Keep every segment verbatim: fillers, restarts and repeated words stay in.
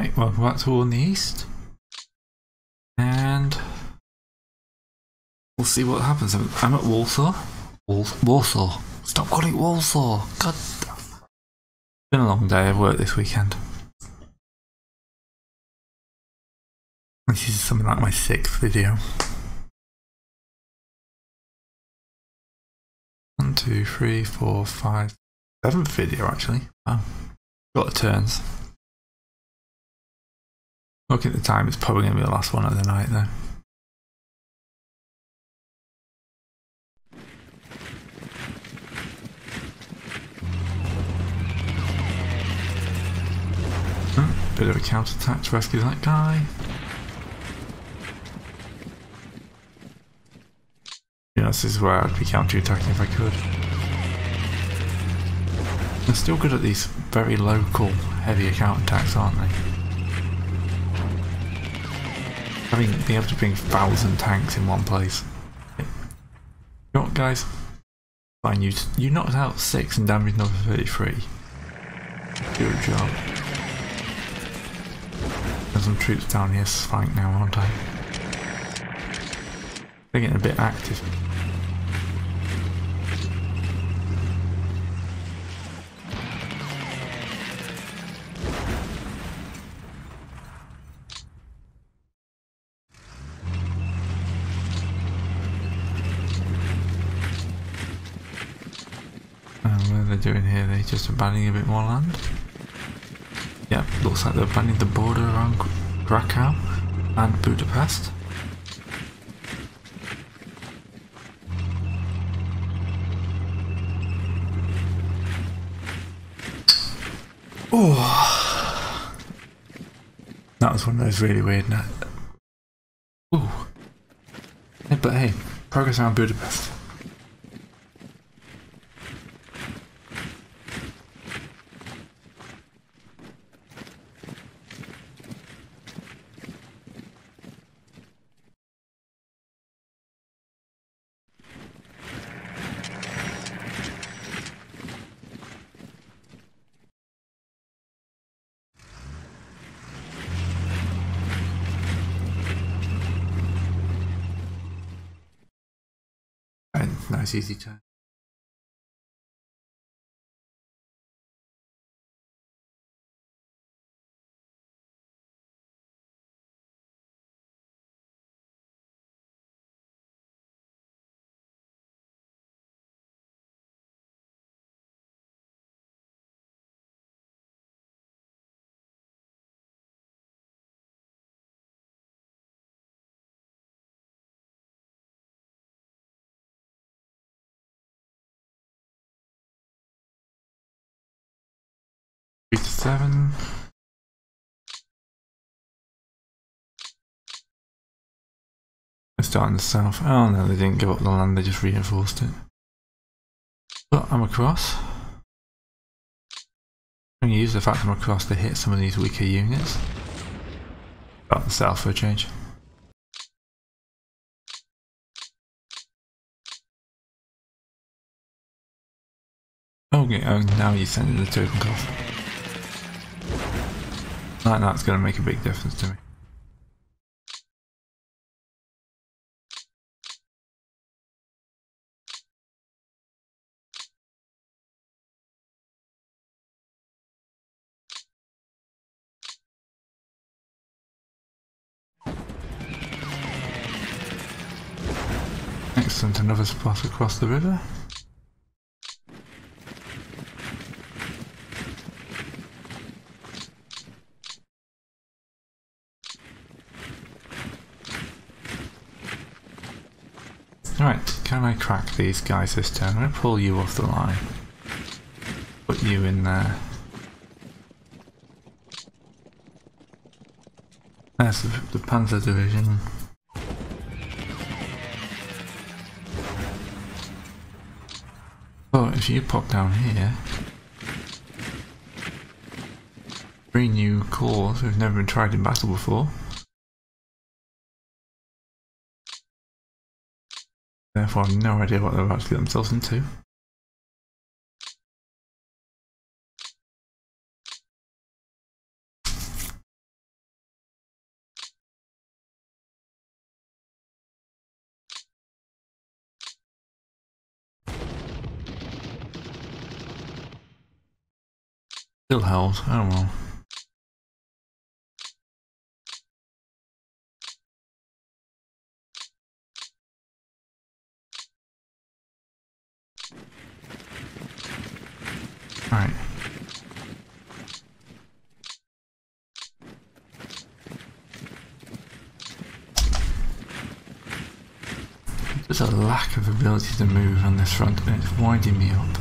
Right, welcome back to War in the East. And we'll see what happens. I'm, I'm at Warsaw. Wal Warsaw. Stop calling it Warsaw. God. It's been a long day. I've worked this weekend. This is something like my sixth video. One, two, three, four, five, seventh video actually. Wow. Got the turns. Looking at the time, it's probably going to be the last one of the night though. Hmm, bit of a counter-attack to rescue that guy. Yeah, this is where I'd be counter-attacking if I could. They're still good at these very local, heavier counter-attacks, aren't they? Having being able to bring a thousand tanks in one place. You know what, guys? Fine, you you knocked out six and damaged another thirty-three. Good job. There's some troops down here fighting now, aren't I? They're getting a bit active. Doing here, they just abandoning a bit more land. Yep, looks like they're abandoning the border around Krakow and Budapest. Oh, that was one of those really weird. Ooh, yeah, but hey, progress around Budapest. Nice easy turn. Three to seven. They're starting the south. Oh no, they didn't give up the land, they just reinforced it. But I'm across. I'm going to use the fact I'm across to hit some of these weaker units. Start the south for a change. Okay, oh, now you're sending the token cost. Like that's going to make a big difference to me. Excellent, another spot across the river. Right, can I crack these guys this turn? I'm going to pull you off the line. Put you in there. There's the, the Panzer Division. Oh, if you pop down here. Three new corps who've never been tried in battle before. Therefore, I have no idea what they're about to get themselves into. Still held, oh well. Right. There's a lack of ability to move on this front and it's winding me up.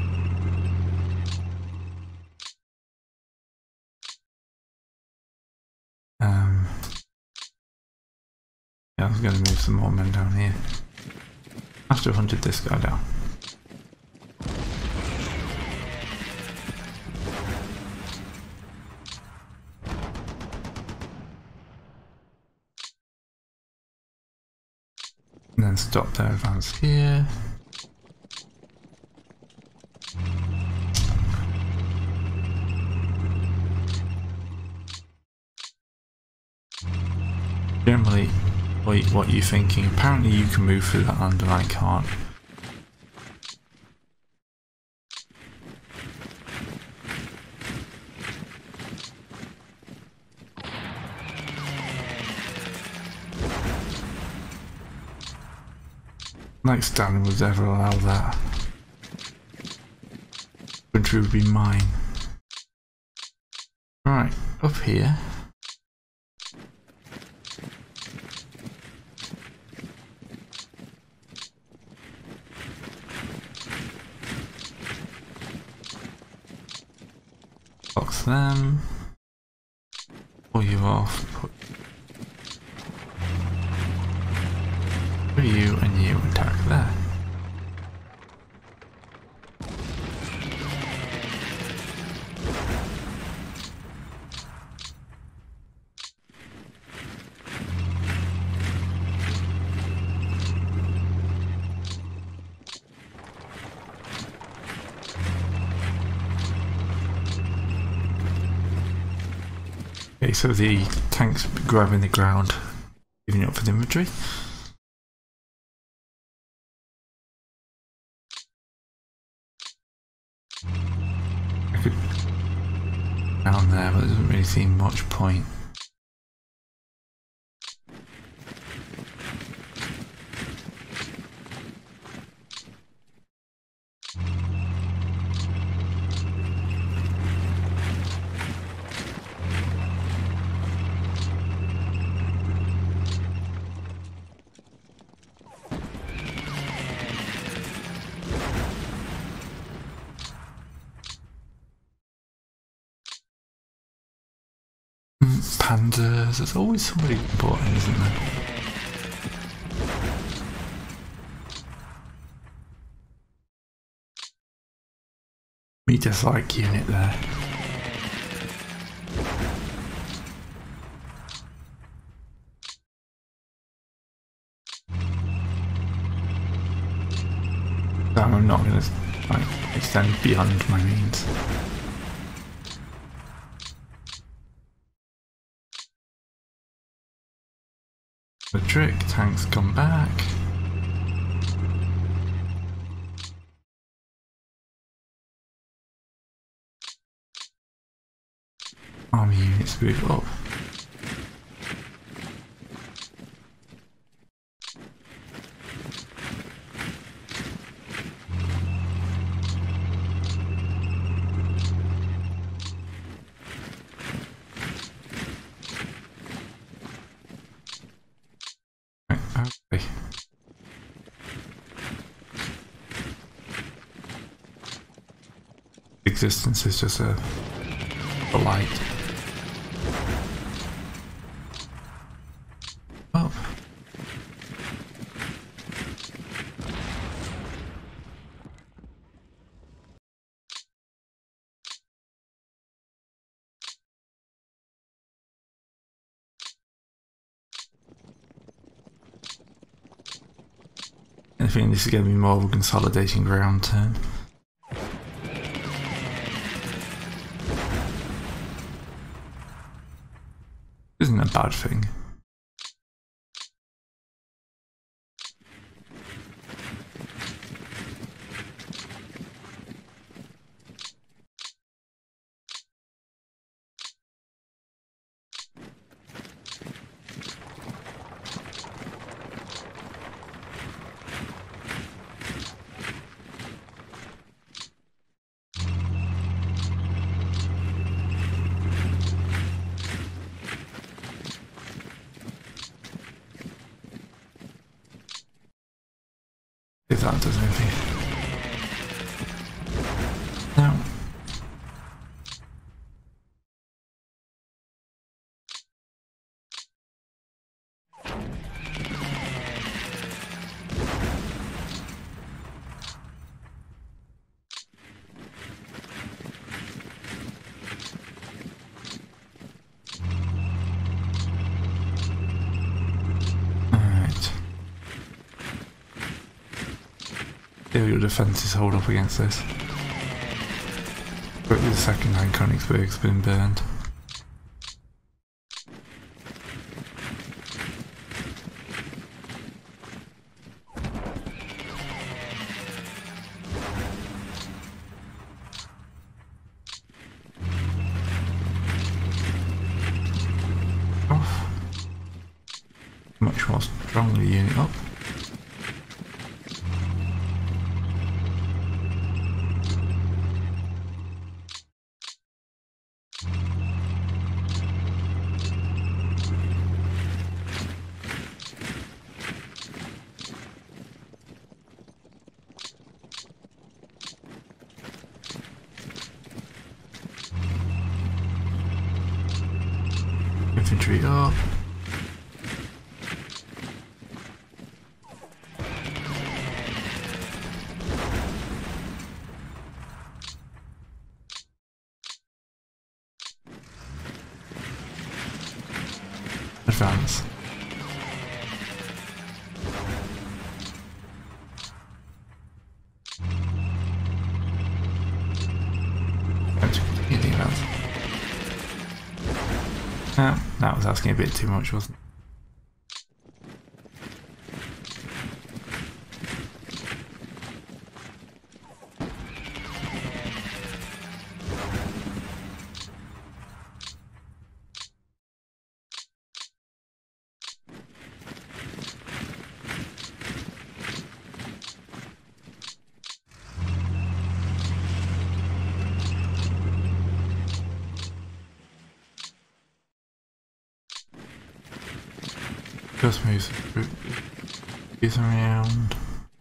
Um, yeah, I was going to move some more men down here. After I hunted this guy down. And then stop their advance here. Generally, what, what are you thinking? Apparently you can move through that land and I can't. Like Stalin would ever allow that. Country would be mine. Right, up here. Box them. Pull you off. Put, put you and you attack there. Okay, so the tank's grabbing the ground, giving it up for the infantry. I could down there, but there doesn't really seem much point. Panzers, there's always somebody important, isn't there? Me dislike unit there. So I'm not going to like, extend beyond my means. The trick, tanks come back. Army units move up. Okay. Existence is just a, a light. Oh. I think this is going to be more of a consolidating ground turn. Isn't a bad thing. If that does anything. Now. See how your defences hold up against this. But the second hand Königsberg's been burned. Off. Much more strongly unit up. Infantry up. Advance. No, that was asking a bit too much, wasn't it? Just move these around.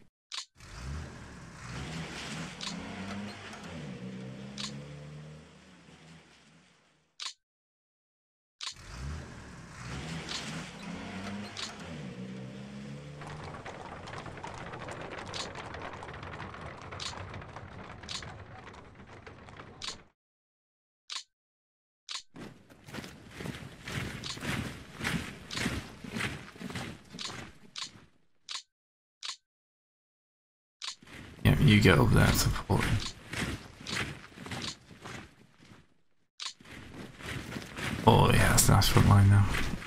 You get up there and support him. Oh yeah, that's a nice front line now.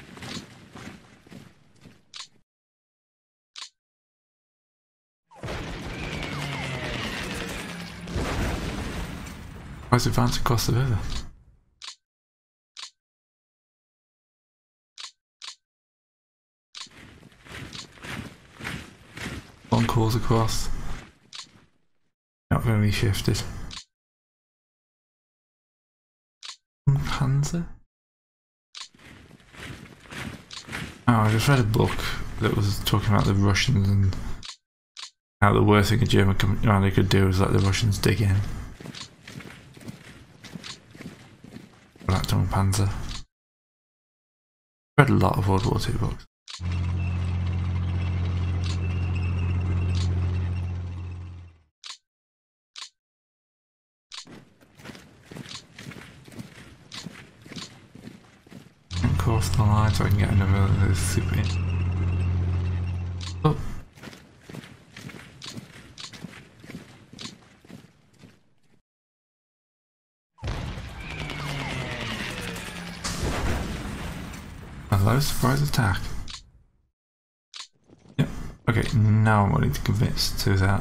Why's advance across the river? Long calls across. Not very shifted. Panzer? Oh, I just read a book that was talking about the Russians and how the worst thing a German commander could do is let the Russians dig in. Black Tongue Panzer. Read a lot of World War Two books. Across the line so I can get another of those super in. Oh. Hello, surprise attack. Yep. Okay, now I'm ready to convince to that.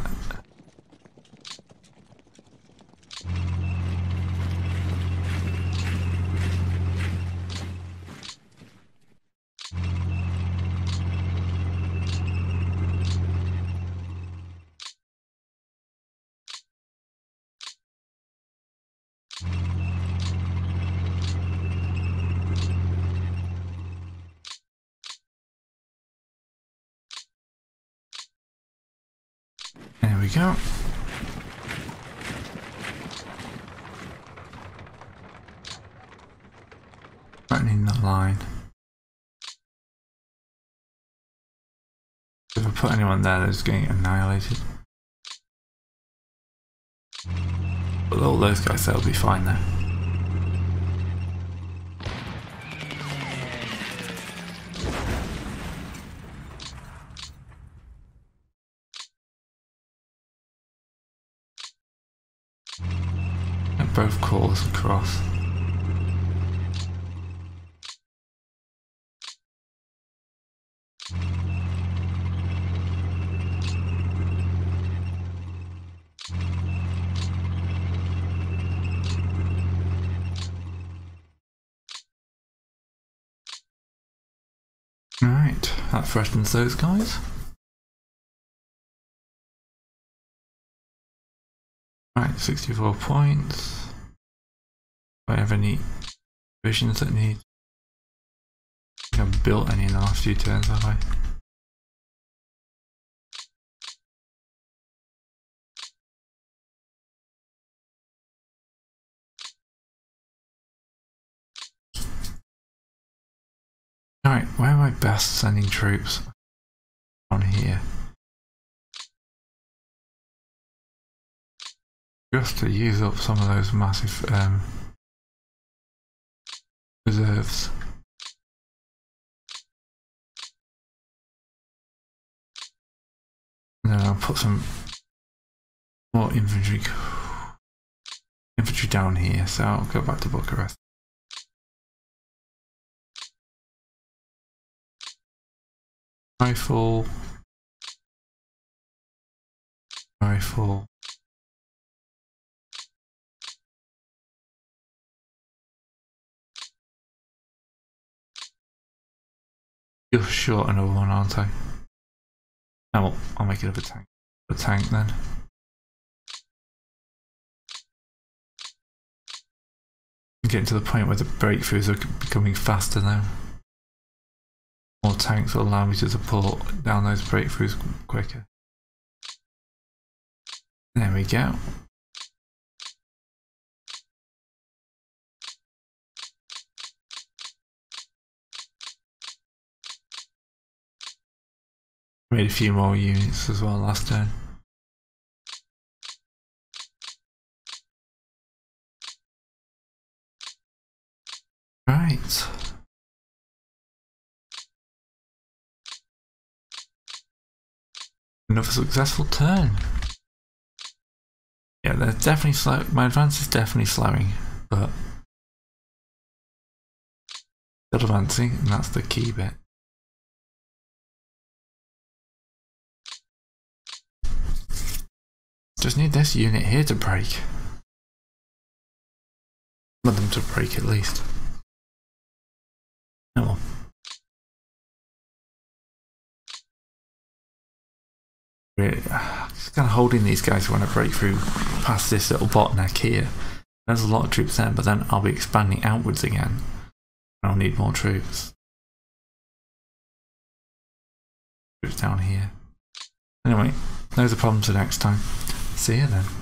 There we go. Threatening the line. If I put anyone there, they're just getting annihilated. But all those guys, they'll be fine there. And both cores across. Right, that threatens those guys. Right, sixty-four points. Do I have any visions that need? I haven't built any in the last few turns, have I? Alright, where am I best sending troops? On here. Just to use up some of those massive um, reserves. And then I'll put some more infantry infantry down here, so I'll go back to Bucharest. Rifle, rifle, you're short another one, aren't I? Oh, well, I'll make it up a tank. A tank then. I'm getting to the point where the breakthroughs are becoming faster now. More tanks will allow me to support down those breakthroughs quicker. There we go. Made a few more units as well last turn. Right. Another successful turn. Yeah, they're definitely slow. My advance is definitely slowing, but still advancing, and that's the key bit. Just need this unit here to break. Want them to break at least. Oh well. Really, just kind of holding these guys when I break through past this little bottleneck here. There's a lot of troops there, but then I'll be expanding outwards again. I'll need more troops. Troops down here. Anyway, those are problems for next time. See you then.